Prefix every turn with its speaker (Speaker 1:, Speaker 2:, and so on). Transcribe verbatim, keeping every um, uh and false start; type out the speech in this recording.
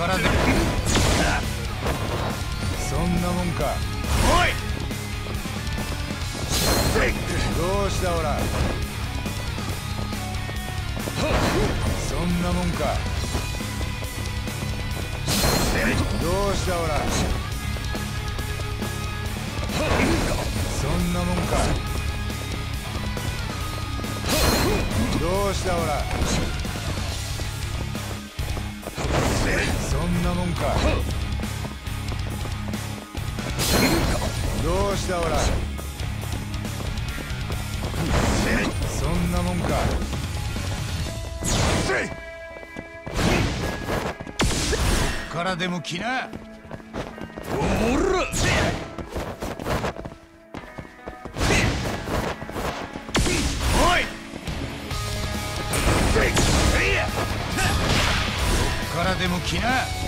Speaker 1: からでそんなもんか。
Speaker 2: おい、
Speaker 1: どうしたオラ。そんなもんか。どうしたオラ。そんなもんか。どうしたオラ。そんなもんか。どうしたオラ。そんなもんか。こっからでも来な。
Speaker 2: おらおい、
Speaker 1: こっからでも来な。